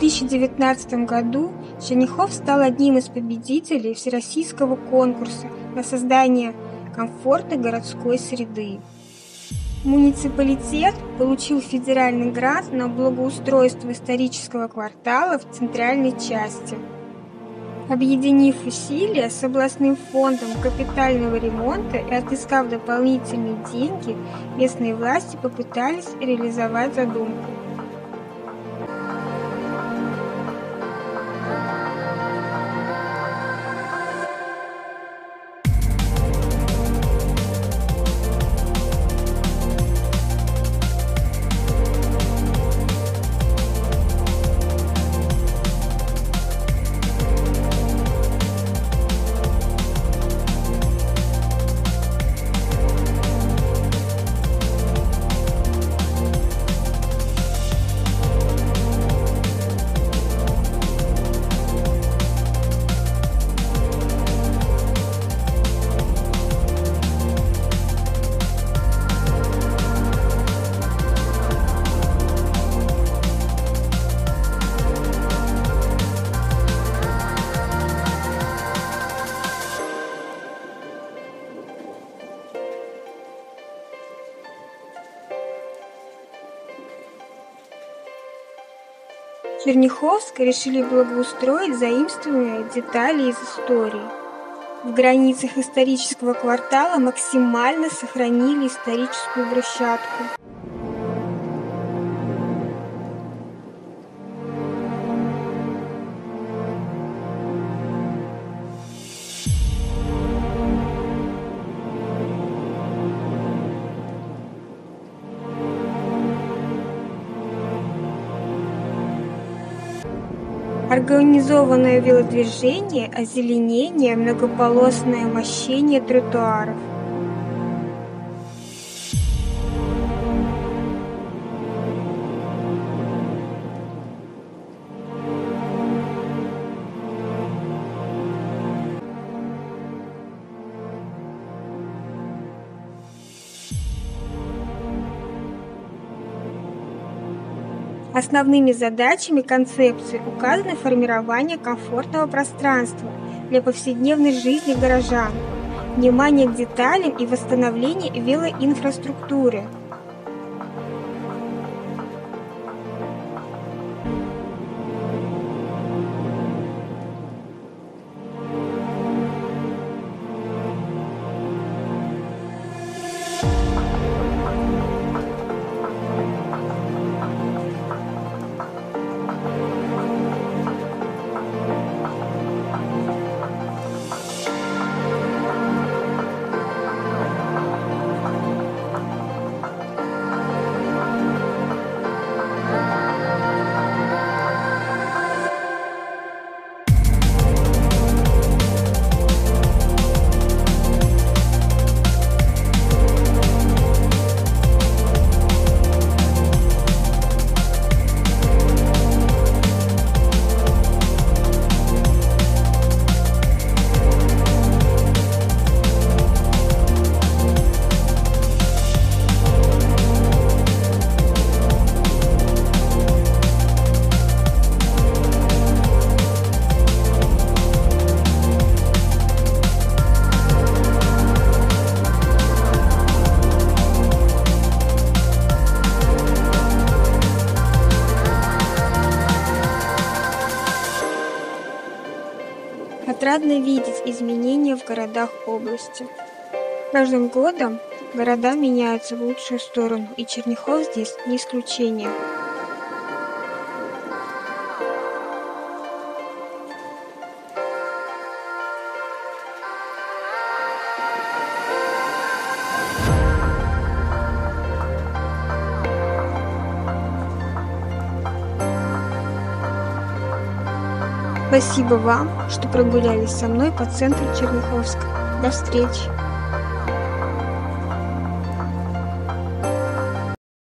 2019 году Черняхов стал одним из победителей всероссийского конкурса на создание комфортной городской среды. Муниципалитет получил федеральный грант на благоустройство исторического квартала в центральной части. Объединив усилия с областным фондом капитального ремонта и отыскав дополнительные деньги, местные власти попытались реализовать задумку. В Черняховске решили благоустроить заимствованные детали из истории. В границах исторического квартала максимально сохранили историческую брусчатку. Организованное велодвижение, озеленение, многополосное мощение тротуаров. Основными задачами концепции указаны формирование комфортного пространства для повседневной жизни горожан, внимание к деталям и восстановление велоинфраструктуры. Отрадно видеть изменения в городах области. С каждым годом города меняются в лучшую сторону, и Черняхов здесь не исключение. Спасибо вам, что прогулялись со мной по центру Черняховска. До встречи!